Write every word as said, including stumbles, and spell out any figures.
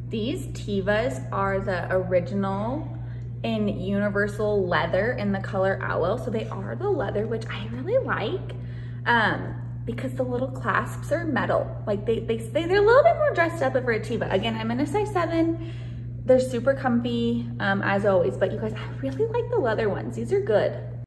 These Tevas are the original in universal leather in the color Aloe. So they are the leather, which I really like um, because the little clasps are metal. Like they, they say they're a little bit more dressed up for a Teva. Again, I'm in a size seven. They're super comfy um, as always, but you guys, I really like the leather ones. These are good.